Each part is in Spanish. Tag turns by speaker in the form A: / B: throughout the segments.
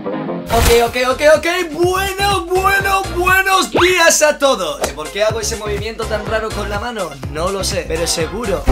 A: Ok. Buenos días a todos. ¿Por qué hago ese movimiento tan raro con la mano? No lo sé, pero seguro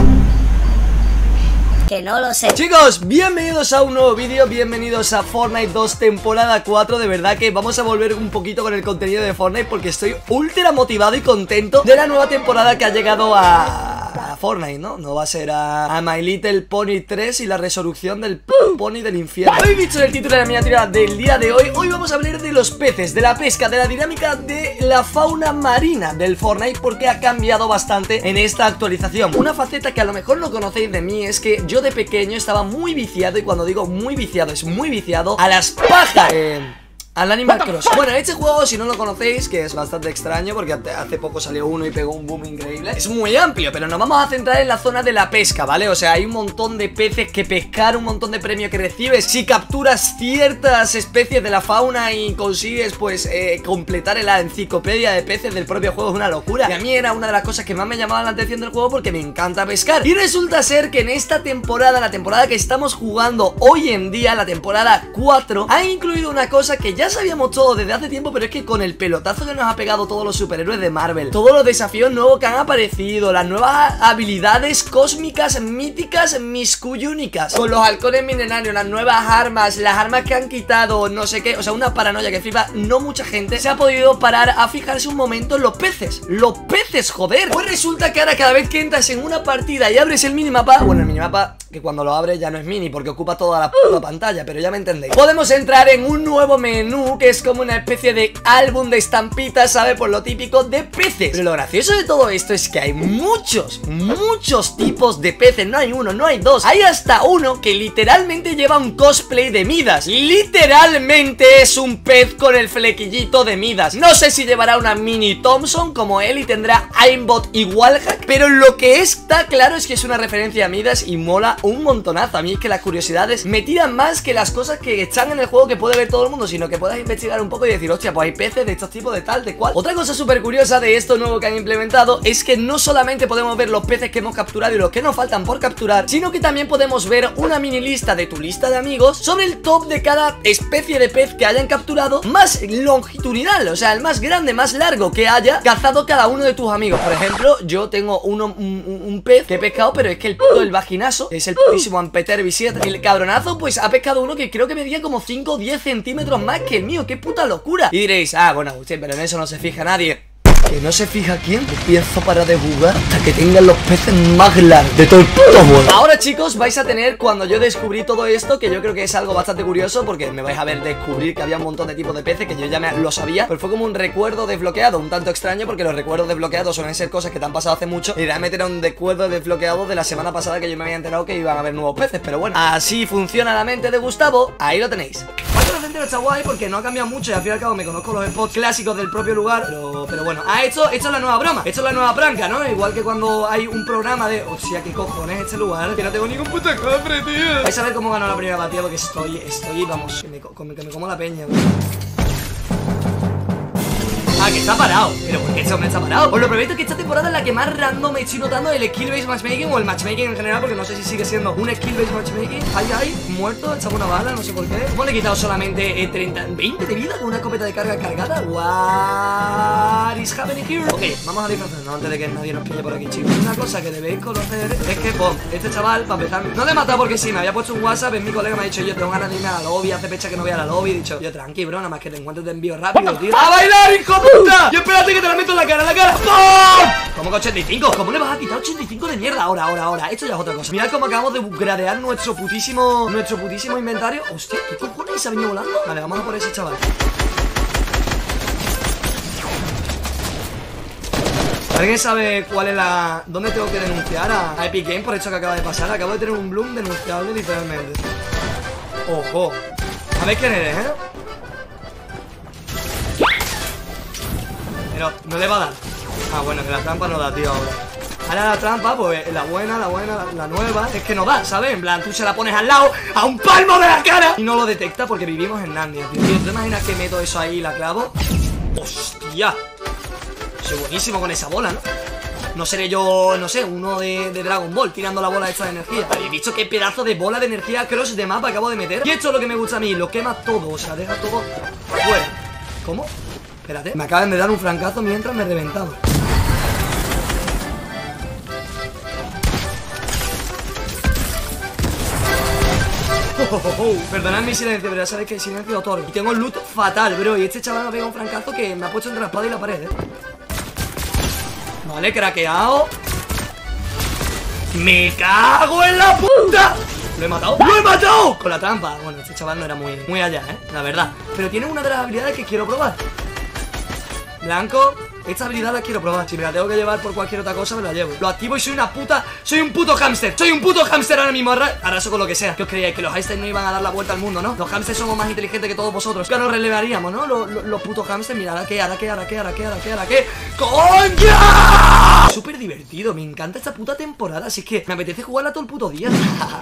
B: que no lo sé.
A: Chicos, bienvenidos a un nuevo vídeo, bienvenidos a Fortnite 2 temporada 4. De verdad que vamos a volver un poquito con el contenido de Fortnite porque estoy ultra motivado y contento de la nueva temporada que ha llegado a Fortnite, ¿no? No va a ser a My Little Pony 3 y la resurrección del Pony del infierno. Habéis visto el título de la miniatura del día de hoy. Hoy vamos a hablar de los peces, de la pesca, de la dinámica de la fauna marina del Fortnite, porque ha cambiado bastante en esta actualización. Una faceta que a lo mejor no conocéis de mí es que yo de pequeño estaba muy viciado, y cuando digo muy viciado es muy viciado a las pajas. Al Animal Crossing. Bueno, este juego, si no lo conocéis, que es bastante extraño porque hace poco salió uno y pegó un boom increíble, es muy amplio, pero nos vamos a centrar en la zona de la pesca, ¿vale? O sea, hay un montón de peces que pescar, un montón de premios que recibes si capturas ciertas especies de la fauna y consigues, pues, completar la enciclopedia de peces del propio juego. Es una locura. Y a mí era una de las cosas que más me llamaba la atención del juego porque me encanta pescar. Y resulta ser que en esta temporada, la temporada que estamos jugando hoy en día, la temporada 4, ha incluido una cosa que ya sabíamos todo desde hace tiempo, pero es que con el pelotazo que nos ha pegado todos los superhéroes de Marvel, todos los desafíos nuevos que han aparecido, las nuevas habilidades cósmicas, míticas, miscuyúnicas, con los halcones milenarios, las nuevas armas, las armas que han quitado, no sé qué, o sea, una paranoia que flipa. No mucha gente se ha podido parar a fijarse un momento en los peces. ¡Los peces, joder! Pues resulta que ahora cada vez que entras en una partida y abres el minimapa, bueno, el minimapa que cuando lo abres ya no es mini porque ocupa toda la puta pantalla, pero ya me entendéis, podemos entrar en un nuevo menú que es como una especie de álbum de estampitas, ¿sabe? Por lo típico de peces. Pero lo gracioso de todo esto es que hay muchos tipos de peces. No hay uno, no hay dos, hay hasta uno que literalmente lleva un cosplay de Midas. Literalmente es un pez con el flequillito de Midas. No sé si llevará una mini Thompson como él y tendrá aimbot y wallhack, pero lo que está claro es que es una referencia a Midas y mola un montonazo. A mí es que las curiosidades me tiran más que las cosas que están en el juego que puede ver todo el mundo, sino que puedas investigar un poco y decir, hostia, pues hay peces de estos tipos, de tal, de cual. Otra cosa súper curiosa de esto nuevo que han implementado es que no solamente podemos ver los peces que hemos capturado y los que nos faltan por capturar, sino que también podemos ver una mini lista de tu lista de amigos sobre el top de cada especie de pez que hayan capturado, más longitudinal, o sea, el más grande, más largo que haya cazado cada uno de tus amigos. Por ejemplo, yo tengo un pez que he pescado, pero es que el vaginazo es el putísimo Ampeter V7. El cabronazo pues ha pescado uno que creo que medía como 5 o 10 centímetros más que el mío. ¡Qué puta locura! Y diréis, bueno, usted, pero en eso no se fija nadie. ¿Que no se fija quién? Empiezo para de jugar hasta que tengan los peces más grandes de todo el puto juego. Ahora, chicos, vais a tener, cuando yo descubrí todo esto, que yo creo que es algo bastante curioso, porque me vais a ver descubrir que había un montón de tipos de peces que yo ya lo sabía, pero fue como un recuerdo desbloqueado, un tanto extraño, porque los recuerdos desbloqueados suelen ser cosas que te han pasado hace mucho, y realmente era un recuerdo desbloqueado de la semana pasada que yo me había enterado que iban a haber nuevos peces. Pero bueno, así funciona la mente de Gustavo. Ahí lo tenéis. Bueno, la está guay porque no ha cambiado mucho y al fin y al cabo me conozco los spots clásicos del propio lugar, pero bueno, esto es la nueva broma, esto es la nueva pranca, ¿no? Igual que cuando hay un programa de, hostia, ¿qué cojones este lugar? Que no tengo ningún puto cofre, tío. Vais a ver cómo ganó la primera partida porque estoy, vamos, que me como la peña, güey. Que está parado. ¿Pero por qué este hombre está parado? Os lo prometo que esta temporada es la que más random me estoy notando el skill-based matchmaking o el matchmaking en general, porque no sé si sigue siendo un skill-based matchmaking. Ay, muerto, echaba una bala, no sé por qué. ¿Cómo le he quitado solamente 20 de vida con una escopeta de carga cargada? What is happening here? Ok, vamos a disfrazarnos antes de que nadie nos pille por aquí, chicos. Una cosa que debéis conocer es que, este chaval, para empezar, no le he matado porque sí, me había puesto un WhatsApp, mi colega me ha dicho, yo tengo ganas de irme a la lobby, hace fecha que no voy a la lobby. He dicho, yo tranqui, bro, nada más que te encuentres, te envío rápido, tío. ¡A bailar, hijo puta! ¡Y espérate que te la meto en la cara, ¡No! ¿Cómo que 85? ¿Cómo le vas a quitar 85 de mierda? Ahora, esto ya es otra cosa. Mirad cómo acabamos de upgradear nuestro putísimo inventario. Hostia, ¿qué cojones se ha venido volando? Vale, vamos a por ese chaval. ¿Alguien sabe cuál es dónde tengo que denunciar a Epic Games por esto que acaba de pasar? Acabo de tener un bloom denunciable literalmente. Ojo. A ver quién eres, Pero no le va a dar. Bueno, que la trampa no da, tío, ahora la trampa, pues la buena, la nueva es que no da, ¿sabes? En plan, tú se la pones al lado, a un palmo de la cara, y no lo detecta porque vivimos en Narnia, tío. ¿Te imaginas que meto eso ahí y la clavo? ¡Hostia! Soy buenísimo con esa bola, ¿no? No seré yo, no sé, uno de Dragon Ball tirando la bola esta de energía. ¿Habéis visto qué pedazo de bola de energía cross de mapa acabo de meter? Y esto es lo que me gusta a mí, lo quema todo, o sea, deja todo fuera. ¿Cómo? Espérate, me acaban de dar un francazo mientras me reventaba. Perdonad mi silencio, pero ya sabéis que el silencio otorga. Y tengo el loot fatal, bro. Y este chaval me ha pegado un francazo que me ha puesto entre la espada y la pared, Vale, craqueado. ¡Me cago en la puta! ¡Lo he matado! ¡Lo he matado! Con la trampa. Bueno, este chaval no era muy allá, la verdad. Pero tiene una de las habilidades que quiero probar. Blanco. Esta habilidad la quiero probar. Si me la tengo que llevar por cualquier otra cosa, me la llevo. Lo activo y soy una puta... Soy un puto hámster. Soy un puto hámster ahora mismo. Arraso con lo que sea. ¿Qué os creíais? Que los hámsters no iban a dar la vuelta al mundo, ¿no? Los hámsters somos más inteligentes que todos vosotros. Ya nos relevaríamos, ¿no? Los putos hámsters. Mira, ¿ahora qué? ¿Ahora qué? ¿Ahora qué? ¿Ahora qué? ¿Ahora qué? ¿Ahora qué? ¡Coño! Súper divertido. Me encanta esta puta temporada. Así que me apetece jugarla todo el puto día.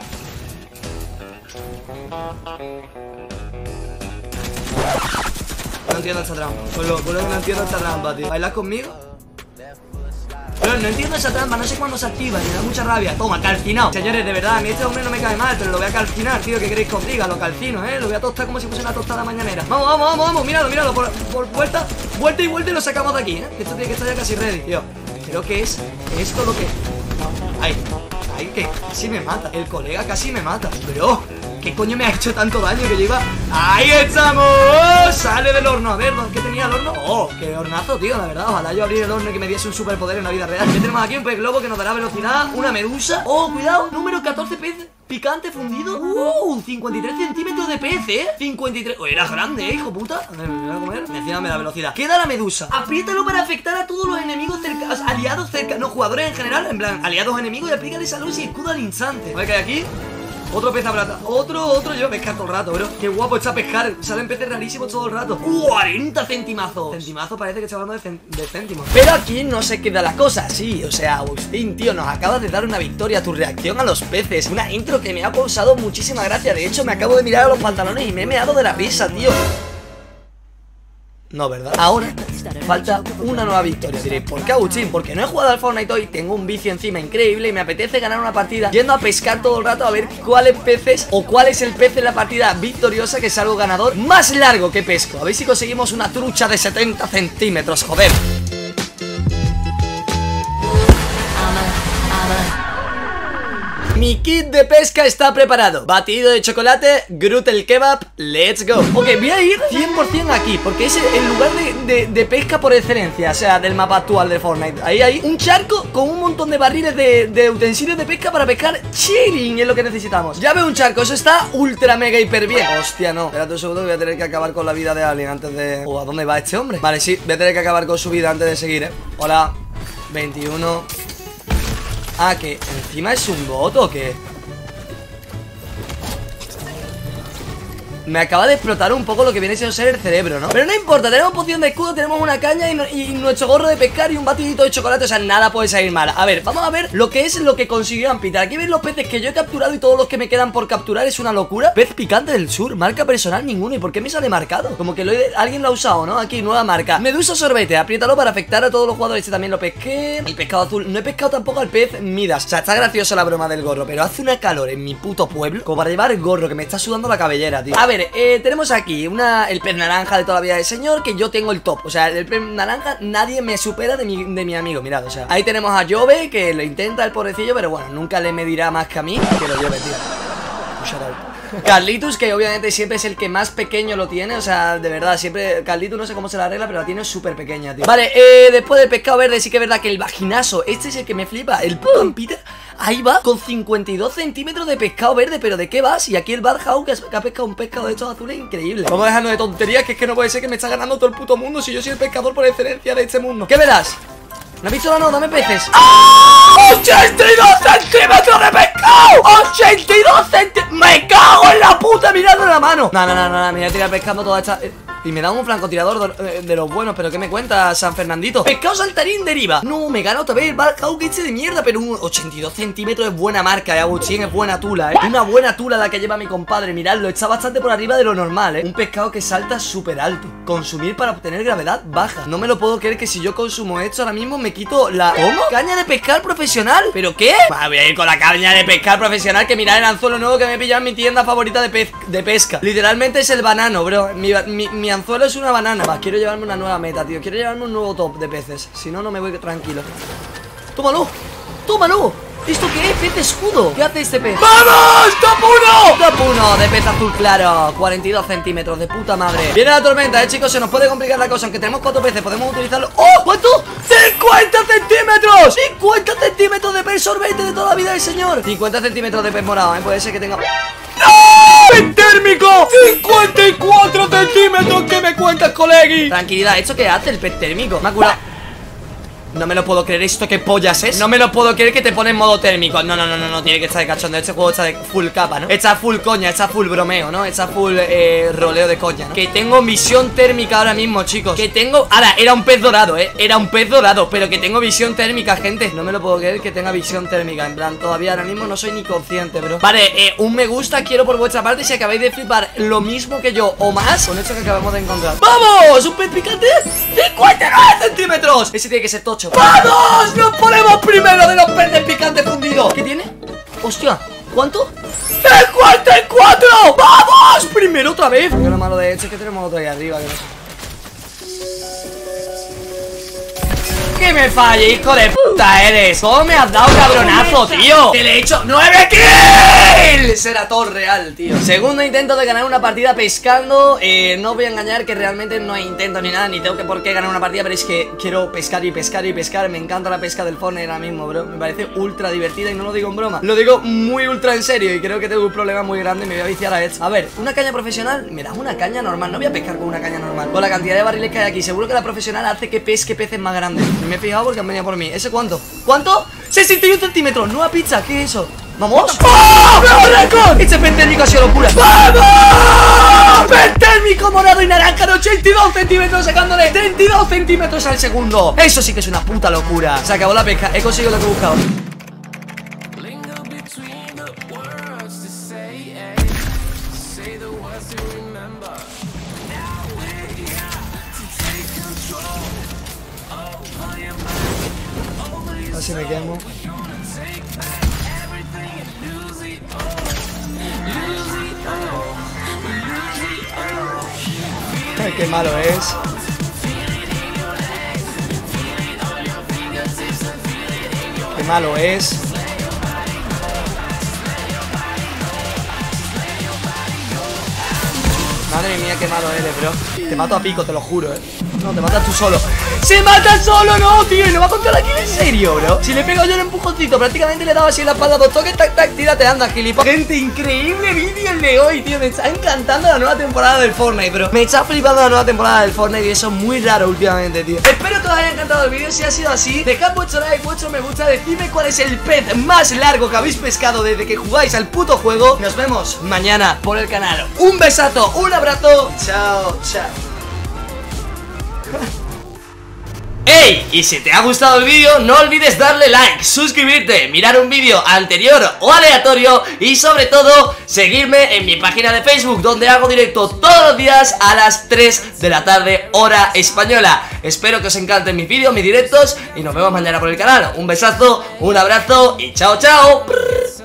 A: No entiendo esta trampa. Pues lo que no entiendo esta trampa, tío. ¿Bailas conmigo? Pero no entiendo esa trampa, no sé cuándo se activa. Me da mucha rabia. Toma, calcinado. Señores, de verdad, a mí este hombre no me cae mal, pero lo voy a calcinar, tío. ¿Qué queréis que os diga? Lo calcino, Lo voy a tostar como si fuese una tostada mañanera. Vamos. Míralo. Por vuelta y vuelta y lo sacamos de aquí, Que esto tiene que estar ya casi ready, tío. Creo que es esto lo que... Ay, que casi me mata. El colega casi me mata. Bro, ¿qué coño me ha hecho tanto daño que yo iba? ¡Ahí estamos! Sale del horno. A ver, ¿qué tenía el horno? ¡Oh, qué hornazo, tío! La verdad, ojalá yo abrir el horno y que me diese un superpoder en la vida real. ¿Qué tenemos aquí? Un pez globo que nos dará velocidad. Una medusa. ¡Oh, cuidado! Número 14 pez picante fundido. 53 centímetros de pez, 53. Oh, era grande, hijo puta. A ver, me voy a comer. Encima me da velocidad. Queda la medusa. Apriétalo para afectar a todos los enemigos cercanos. Aliados cercanos. No, jugadores en general. En plan, aliados enemigos. Y aplícale salud y escudo al instante. A ver qué hay aquí. Otro pez a plata. Otro. Yo a pescar todo el rato, bro. Qué guapo está pescar. Salen peces rarísimos todo el rato. 40 centimazos. Centimazo parece que está hablando de céntimos. Pero aquí no se queda la cosa así. O sea, Agustín, tío, nos acabas de dar una victoria. Tu reacción a los peces. Una intro que me ha causado muchísima gracia. De hecho, me acabo de mirar a los pantalones y me he meado de la risa, tío. No, ¿verdad? Ahora falta una nueva victoria. Diréis, ¿por qué, Agustín? Porque no he jugado al Fortnite hoy, tengo un vicio encima increíble y me apetece ganar una partida yendo a pescar todo el rato a ver cuáles peces o cuál es el pez en la partida victoriosa que salgo ganador más largo que pesco. A ver si conseguimos una trucha de 70 centímetros, joder. Mi kit de pesca está preparado. Batido de chocolate, Groot el kebab, let's go. Ok, voy a ir 100% aquí, porque es el lugar de pesca por excelencia. O sea, del mapa actual de Fortnite. Ahí hay un charco con un montón de barriles de utensilios de pesca para pescar chilling. Es lo que necesitamos. Ya veo un charco, eso está ultra mega hiper bien. Hostia, no, espérate un segundo que voy a tener que acabar con la vida de alguien antes de... ¿A dónde va este hombre? Vale, sí, voy a tener que acabar con su vida antes de seguir, Hola, 21. Ah, que encima es un bot o qué. Me acaba de explotar un poco lo que viene siendo ser el cerebro, ¿no? Pero no importa, tenemos poción de escudo, tenemos una caña y nuestro gorro de pescar y un batidito de chocolate. O sea, nada puede salir mal. A ver, vamos a ver lo que es lo que consiguió Ampita. Aquí veis los peces que yo he capturado y todos los que me quedan por capturar. Es una locura. Pez picante del sur, marca personal ninguno. ¿Y por qué me sale marcado? Como que alguien lo ha usado, ¿no? Aquí, nueva marca. Medusa sorbete, apriétalo para afectar a todos los jugadores. Este también lo pesqué. El pescado azul, no he pescado tampoco al pez Midas. O sea, está graciosa la broma del gorro, pero hace una calor en mi puto pueblo como para llevar el gorro que me está sudando la cabellera, tío. A ver, tenemos aquí el pez naranja de toda la vida del señor, que yo tengo el top. O sea, el pez naranja nadie me supera de mi amigo, mirad, o sea. Ahí tenemos a Jove, que lo intenta el pobrecillo, pero bueno, nunca le medirá más que a mí. Que lo lleve, tío. Carlitos, que obviamente siempre es el que más pequeño lo tiene. O sea, de verdad, siempre Carlitos no sé cómo se la arregla, pero la tiene súper pequeña, tío. Vale, después del pescado verde sí que es verdad que el vaginazo, este es el que me flipa. El puto Ampita, ahí va, con 52 centímetros de pescado verde. ¿Pero de qué vas? Y aquí el Badhouse que ha pescado un pescado de estos azules increíble. Vamos a dejarnos de tonterías, que es que no puede ser que me está ganando todo el puto mundo si yo soy el pescador por excelencia de este mundo. ¿Qué verás? ¿No has visto la no? Dame peces. ¡Ah! ¡82 centímetros de pescado! ¡82 centímetros! ¡Me cago en la puta! ¡Mirando la mano! No, me voy a tirar pescando toda esta... Y me da un francotirador de los buenos. ¿Pero qué me cuenta San Fernandito? Pescado saltarín deriva. No, me gana otra vez. Va Hawkins de mierda. Pero un 82 centímetros es buena marca, Agustín, es buena tula, Una buena tula la que lleva mi compadre. Miradlo, está bastante por arriba de lo normal, Un pescado que salta súper alto. Consumir para obtener gravedad baja. No me lo puedo creer que si yo consumo esto ahora mismo me quito la... ¿Cómo? ¿Caña de pescar profesional? ¿Pero qué? Voy a ir con la caña de pescar profesional. Que mirad el anzuelo nuevo que me he pillado en mi tienda favorita de pesca. Literalmente es el banano, bro. Mi anzuelo es una banana. Va, quiero llevarme una nueva meta, tío. Quiero llevarme un nuevo top de peces. Si no, no me voy tranquilo. ¡Tómalo! ¡Tómalo! ¿Esto qué es? Pez de escudo. ¿Qué hace este pez? ¡Vamos! ¡Top 1! ¡Top 1 de pez azul claro! 42 centímetros, de puta madre. Viene la tormenta, chicos, se nos puede complicar la cosa. Aunque tenemos 4 peces, podemos utilizarlo. ¡Oh! ¿Cuánto? ¡50 centímetros! ¡50 centímetros de pez sorbete de toda la vida del señor! 50 centímetros de pez morado, Puede ser que tenga... ¡No! ¡Pez térmico! 54 centímetros. ¿Qué me cuentas, colegui? Tranquilidad, ¿esto qué hace el pez térmico? Me ha curado. No me lo puedo creer, ¿esto qué pollas es? No me lo puedo creer que te pone en modo térmico. No, tiene que estar de cachondeo. Este juego está de full capa, ¿no? Está full coña, está full bromeo, ¿no? Está full roleo de coña, ¿no? Que tengo visión térmica ahora mismo, chicos. Que tengo... Ahora, era un pez dorado, Era un pez dorado, pero que tengo visión térmica, gente. No me lo puedo creer que tenga visión térmica. En plan, todavía ahora mismo no soy ni consciente, bro. Vale, un me gusta quiero por vuestra parte si acabáis de flipar lo mismo que yo o más con esto que acabamos de encontrar. ¡Vamos! ¡Un pez picante! ¡59 centímetros! Ese tiene que ser tocho. ¡Vamos! ¡Nos ponemos primero de los peces picantes fundidos! ¿Qué tiene? ¡Hostia! ¿Cuánto? ¡54! ¡Vamos! Primero otra vez. Lo malo de hecho es que tenemos otro ahí arriba. Que me falle, hijo de puta eres. ¿Cómo me has dado, cabronazo, tío? Que le he hecho 9 kills. Era todo real, tío. Segundo intento de ganar una partida pescando. No os voy a engañar que realmente no hay intento ni nada, ni tengo que por qué ganar una partida, pero es que quiero pescar y pescar y pescar. Me encanta la pesca del Fortnite ahora mismo, bro. Me parece ultra divertida y no lo digo en broma. Lo digo muy ultra en serio y creo que tengo un problema muy grande y me voy a viciar a esto. A ver, una caña profesional. Me das una caña normal. No voy a pescar con una caña normal. Con la cantidad de barriles que hay aquí, seguro que la profesional hace que pesque peces más grandes. Me he fijado porque han venido por mí. ¿Ese cuánto? ¿Cuánto? 61 centímetros. Nueva pizza. ¿Qué es eso? ¿Vamos? ¡Oh! ¡Nuevo récord! Este pez térmico ha sido locura. ¡Vamos! Pez térmico morado y naranja de 82 centímetros, sacándole 32 centímetros al segundo. Eso sí que es una puta locura. Se acabó la pesca. He conseguido lo que he buscado. Así me quemo. Ay, qué malo es. Qué malo es. Madre mía, qué malo eres, bro. Te mato a pico, te lo juro, No, te matas tú solo. ¡Se mata solo! ¡No, tío! ¿Y no va a contar aquí en serio, bro? Si le he pegado yo el empujoncito, prácticamente le he dado así en la espalda 2 toques, tac, tac, tírate, anda, gilipollas. Gente, increíble vídeo el de hoy, tío. Me está encantando la nueva temporada del Fortnite, bro. Me está flipando la nueva temporada del Fortnite y eso es muy raro últimamente, tío. Espero que os haya encantado el vídeo. Si ha sido así, dejad vuestro like, vuestro me gusta. Decidme cuál es el pez más largo que habéis pescado desde que jugáis al puto juego. Nos vemos mañana por el canal. Un besazo, un abrazo. Chao, chao. ¡Ey! Y si te ha gustado el vídeo, no olvides darle like, suscribirte, mirar un vídeo anterior o aleatorio y sobre todo, seguirme en mi página de Facebook, donde hago directo todos los días a las 3 de la tarde, hora española. Espero que os encanten mis vídeos, mis directos y nos vemos mañana por el canal. Un besazo, un abrazo y chao, chao.